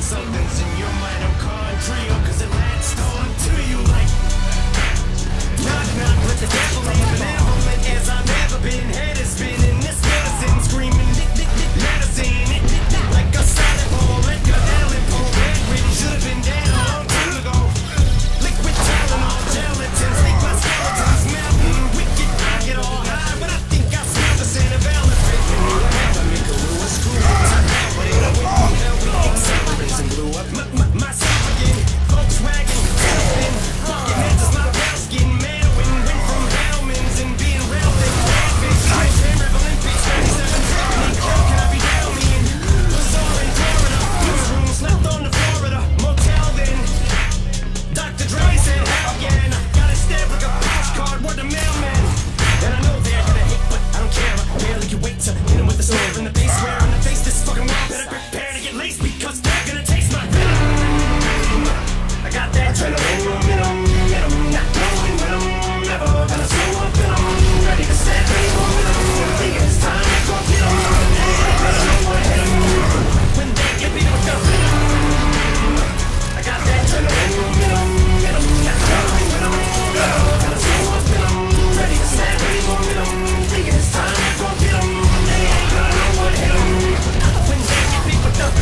something's in your mitochondria, cause it latched on to you like knock knock with the devil ain't benevolent as I've never been. Head is spinning, this medicine screaming medicine like a silent ball, let your talent pull bedridden, should've been dead a long time ago. Liquid Tylenol, gelatin, sleep my skeletons melting, wicked, I get all high, but I think I smell the scent of elephant. I make a little screw up to hell, but it went from hell, we accelerates and blew up myself again. Volkswagen, Elfin, fucking heads is my pale skin, Manowin, went from Hellman's and being real thick, bad bitch, Grand Olympics, 37 technique, how can I be down me in Lazar in Florida, newsroom, slept on the Florida motel then, Dr. Dre said, hell yeah, and I got it stamped like a postcard, word the mailman, and I know they're gonna hate, but I don't care, I barely can wait to hit them with the snare in the face, swear in the face, this fucking wall, better prepare to get laced, because they're gonna taste my venom. I got that adrenaline, not knowing when I'm never gonna slow up, and I'm ready to stand anymore, thinking it's time to go get 'em, I don't know what hit 'em, when they get beat with the venom. I got that adrenaline, not knowing when I'm never gonna slow up, and I'm ready to stand anymore, thinking it's time to go get 'em, they ain't gonna know what hit 'em, when they get beat with the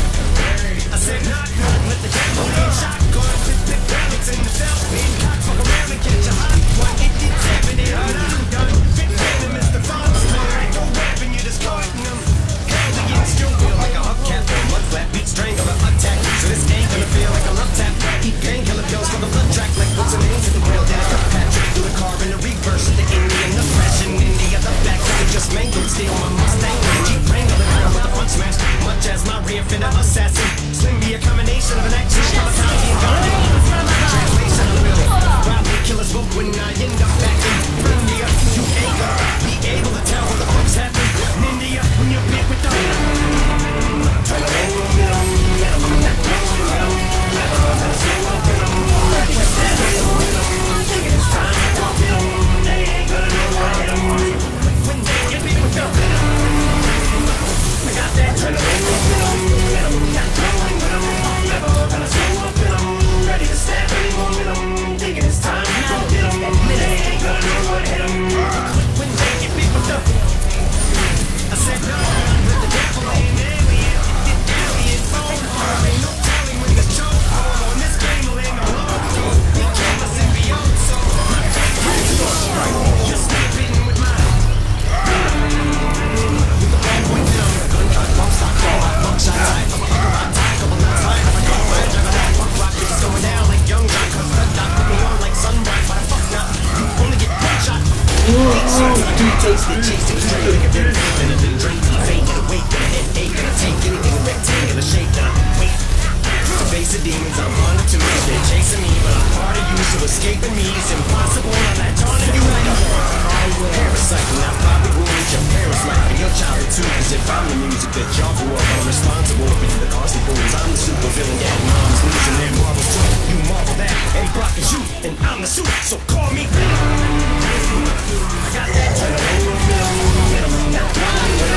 I said knock knock, let the devil in, shotgun, pip panics in the belt pin, cock fuck around and catch a hot one, it did 7 in a gun, fit Venom is the monster, ain't no weapon, you're just guarding them, aliens still feel like a hubcap, blood flat, beat strangle, attack, so this ain't gonna feel like a love tap, eat painkiller pills for the blood track, like what's a name to the whale, then I got Patrick through the car in the reverse of the Indian, the fresh in India, the back, I just mangled, steal my Mustang, Jeep wrangling around with the front smash, much as my rear fender assassin, Slim be a combination of an action kamikaze and Gandhi. Translation of the real. Probably kill us both when I end up back in India. You ain't gonna be able to tell what the fuck's happening in India when you're big with the trying to hold them, not knowing them, never gonna slow up in them, ready to stand in them, thinking it's time to go get them, they ain't gonna know what hit them, when they get big with the I got that adrenaline, not knowing when I'm never gonna slow up in 'em, ready to stab anyone with 'em, thinking it's time to go get 'em, they ain't gonna know what hit 'em, when they get beat with the I said no, with the devil ain't alien, alien phone harm, ain't no telling when this choke on this game will end alone, he came a symbiote, so my favorite just sleeping with my with the ball point down, gunshot, bump stock, call out, buckshot, tight, I'm a hugger, tie, couple nuts, high, I'm a gun, fire, juggle, that punk rock, bitches going down like young John, cause the doc put me on like sunbright, but I fuck not, you only get one shot, taste it, chase it, straight, like a very and I've been drinking, faint, and awake, and a headache, and I take anything in rectangular shape, and I wait, to face the demons, I'm on to me, they're chasing me, but I'm part of you, so escaping me is impossible, I latch on to you like a parasite, and I probably ruined your parents' life and your childhood too, cause if I'm the music that y'all grew up, I'm responsible for the costly fools, I'm the super villain, yeah, mom's losing their marbles too, you marvel that, Eddie Brock is you, and I'm the suit, so call me I got that adrenaline, not knowing when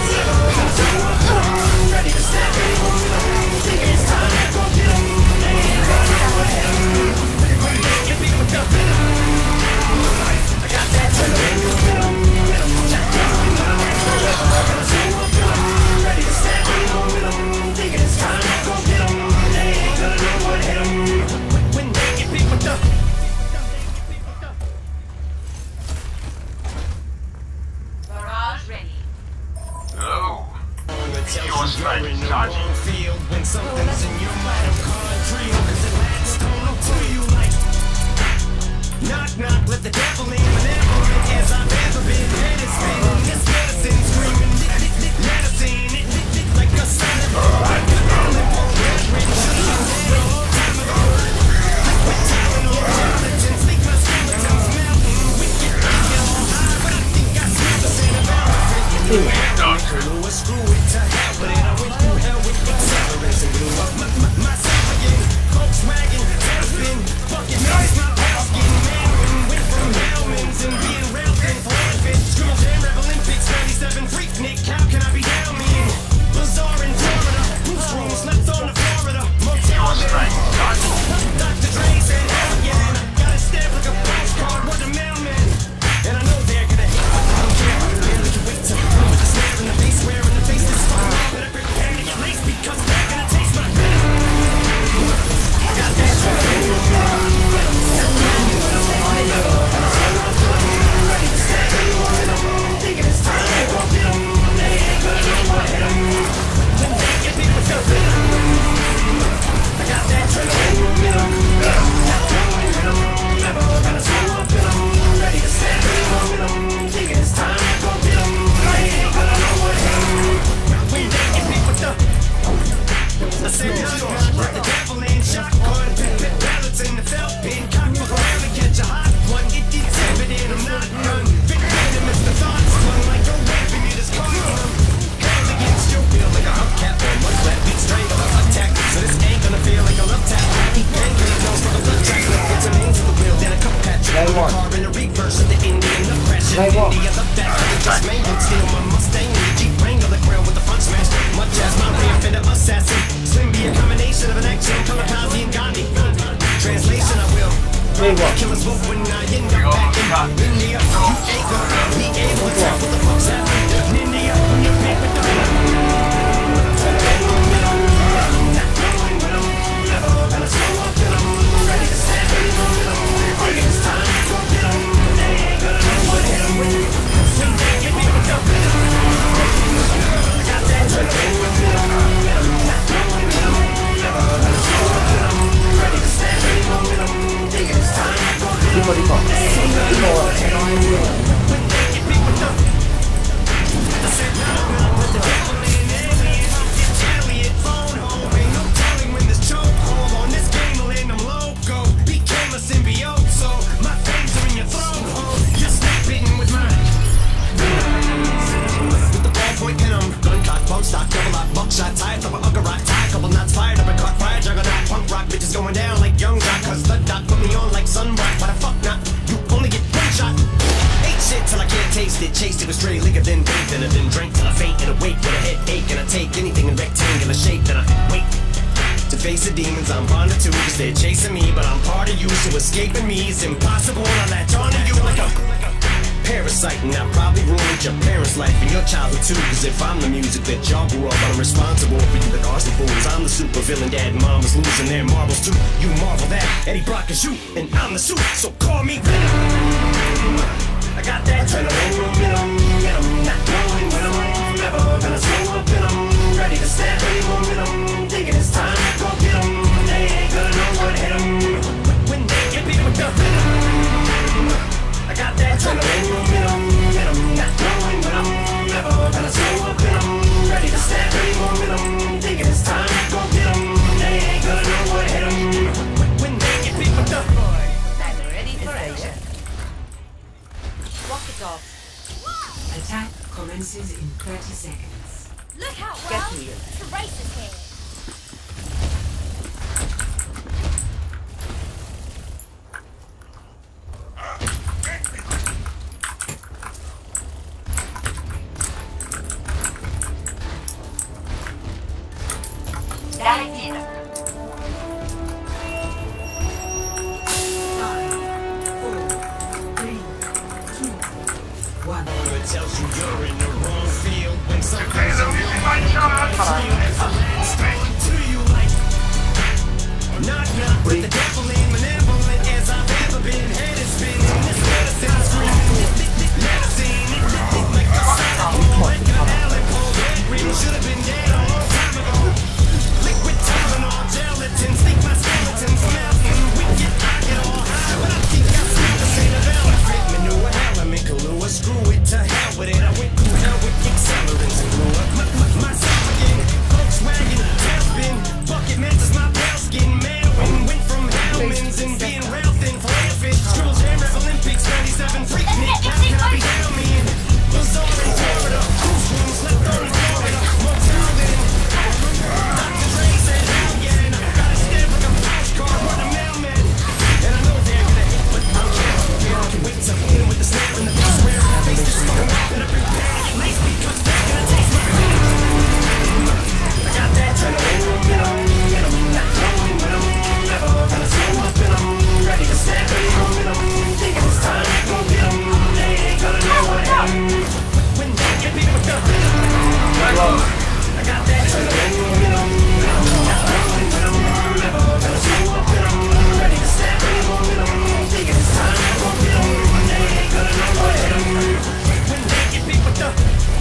I'm ready to stab anyone with 'em, thinking it's time to go get 'em, they ain't gonna know what hit 'em, when they get beat with the venom, I got that adrenaline, not knowing when I'm slow up in 'em, ready to stab anyone with 'em, thinking it's time to go get 'em, they ain't gonna know what hit 'em, when they get beat with the field when something's in your mitochondria, cause it latched on to you like knock knock, let the devil in, benevolent as I've ever been, head is spinning, this medicine screaming, medicine, like a silent ball, like an island ball, red, should've been dead a long time ago, liquid Tylenol, gelatin, sleep my skeletons melting, wicked, I get all high, but I think I smell the scent of elephant, screw it to hell, but I went through hell with accelerants and blew up myself again. Volkswagen, Elfin, fucking nice, my pal skin, Manwin, went from Hellman's and being real thin for infant. Scrimmage and Rebel Olympics, 97 freak Nick, how can I be down me? Lazar and Wait, what? Killers vote when I end up back in India. You ain't gonna be able to tell what the fuck's happening in India when you're big with the ready to stand ready it's time to go get 'em. They ain't gonna know what hit 'em when they get me with the I got that ready to stand ready it's time to go get 'em. When they get me with the I said no, with the devil in alien, Italian phone home. Ain't no telling when this chokehold on this game will end. I'm loco, became a symbiote, so my fangs are in your throat. You're snapping with mine. With the ballpoint pin 'em, gun cock, bump stock, double lock, buckshot, tie up a hugger rock, tie, couple knots fired up and caught fire, juggernaut, punk rock, bitches going down like young jock, cause the doc put me on like sunblock. Why the fuck not? You only get one shot. Ate shit till I can't taste it, chased it with stray liquor, then bathed in it, then drank till I faint and awake with a headache, and I take anything in rectangular shape, then I wait to face the demons I'm bonded to, cause they're chasing me, but I'm part of you, so escaping me is impossible. I latch on to you like a parasite, and I probably ruined your parents' life and your childhood too, cause if I'm the music that y'all grew up, I'm responsible for you like arson fools. I'm the super villain, dad and mom was losing their marbles too. You marvel that Eddie Brock is you, and I'm the suit, so call me Venom. I got that adrenaline, momentum, not knowing when I'm never gonna slow up in 'em. Ready to stand, ready momentum, thinking it's time to go get 'em. They ain't gonna know what hit 'em when they get beat with the venom. I got that adrenaline, momentum, not knowing when I'm never gonna slow up in 'em. Ready to stand, ready momentum, thinking it's time to go get 'em. They ain't gonna know what hit 'em when they get beat with the I'm ready for action. Walk it off. Attack commences in 30 seconds. Look out, Get Ralph! here. The race is here. Directed. 5, 4, 3, 2, 1. It tells you you're in the wrong field when something's a real to you like knock knock with the devil in malevolent as I've ever been. Head is spinning, this medicine screaming, medicine like the cycle, like an Allen Cole. Red green should have been dead a long time ago. Liquid Tylenol, gelatin, sleep my skeletons melting. Wicked, I get all high, but I think I smell the same of elephant manure. Element Kahlua, screw it to hell with it. I went through hell with accelerants and blew up myself again. Volkswagen, tailspin, bucket matches my pale skin. Mailwin, went from Hellman's and being rail thin for airfish. Scribble Jam, Rap Olympics, 97, freak Nick, how can I be down me in? Was all in Florida, cruise room, slept on Florida, motel then. Dr. Dre said, hell yeah, and I got a stamp like a postcard, run a mailman. And I know they're gonna hit, but I'm can't wait to hit him with the snare and the bass where I face this fucking wall and I prepare to get laced because they're gonna taste my venom. I got that adrenaline, momentum, not knowing when I'm never gonna slow up in 'em. Ready to stand, ready momentum, thinking it's time to go get 'em. They ain't gonna know what hit 'em when they get beat with the venom. I got that adrenaline, momentum, not knowing when I'm never gonna slow up in 'em. Ready to stand, ready momentum, thinking it's time to go get 'em. They ain't gonna know what hit 'em when they get beat with the.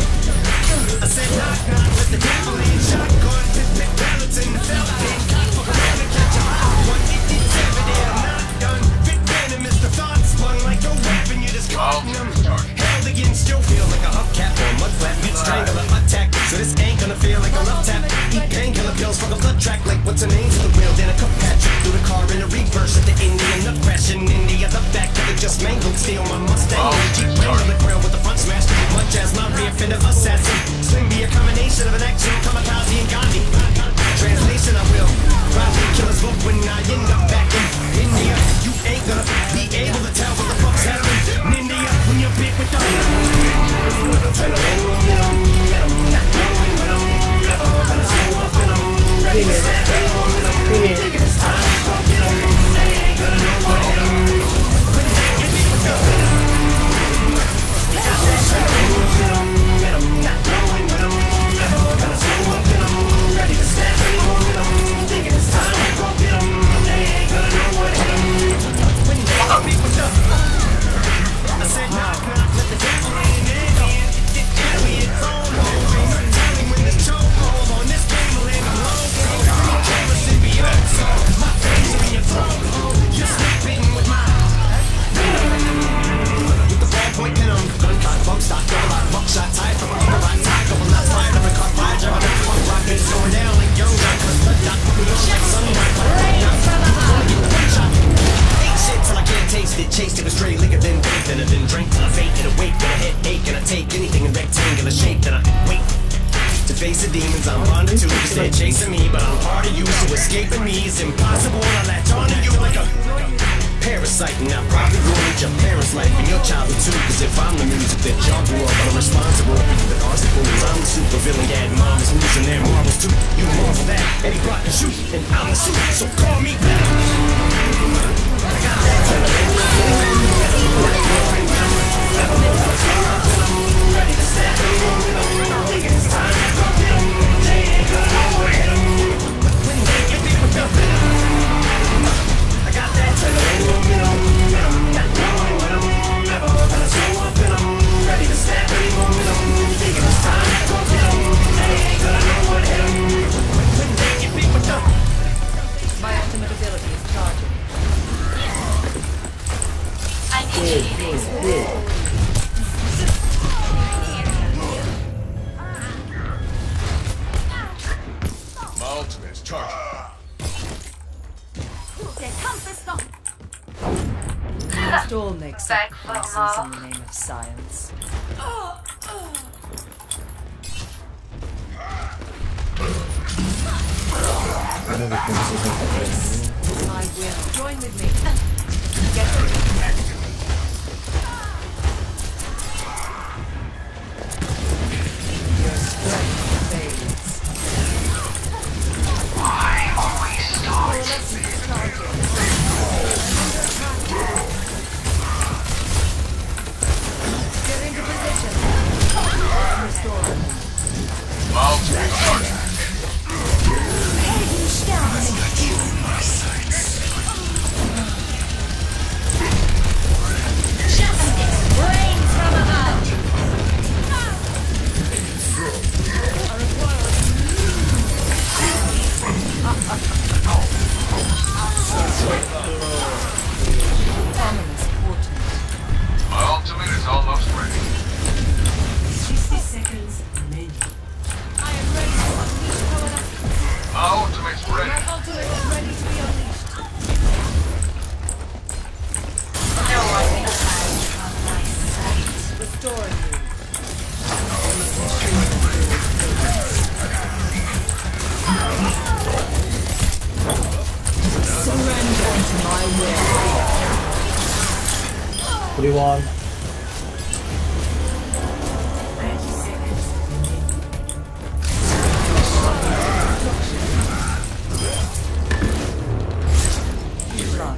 I said knock knock with the devil in shotgun, pick Peloton, felt in cock fuck around and catch a hot one. It's evident I'm not done. Fit Venom is the thought spun like a weapon, you just caught them. Held again, still feel like a hubcap or a mud flap. Mid strangler attack, so this ain't gonna feel like a love tap. Eat painkiller pills for the blood track, like what's a name for the wheel? Then a cup patch through the car in a reverse at the Indian nut crash in India. The back of it just mangled, steal my Mustang. Jeep Wrangler grill with the front smashed, much as my rear fender assassin. Slim be a combination of an action kamikaze and Gandhi. Translation, I will probably kill us both when I end up back in India. You ain't gonna be able to tell what the fuck's happening in India when you're big with the ready to stand, ready momentum, thinking it's time to go get 'em. They ain't gonna know what hit 'em. chasing me, but I'm part of you, so escaping me is impossible. I latch onto you like a parasite, and I probably ruined your parents' life and your childhood too. Cause if I'm the music that y'all grew up, I'm responsible for the arts that fools. I'm the super villain, yeah, and mom is losing their marbles too. You marvel that, Eddie Brock can shoot, and I'm the suit, so call me Venom. I got that ready to snap it. I'm thinking it's time to go get 'em. They ain't gonna know what hit 'em. When they get me with the venom, I got that venom. Not knowing when I'm never gonna show up and I'm ready to snap any momentum. Thinking it's time to go get 'em. They ain't gonna know what hit 'em. When they get me with the My ultimate ability is charging. I need you. My ultimate's charging. We must all make sacrifices in the name of science. I will. Join with me. Get ready. Your strength fades. Why always start? Get into position. Restore. My ultimate's charging. Brains from above. Ominous portent. My ultimate is almost ready. 60 seconds remaining. I am ready to unleash power. My ultimate's ready. My ultimate is ready to be unleashed. Restoring you. Surrender to my will. 41. 30 seconds remaining. Blood.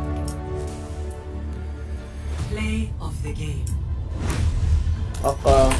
Play of the game. Aka.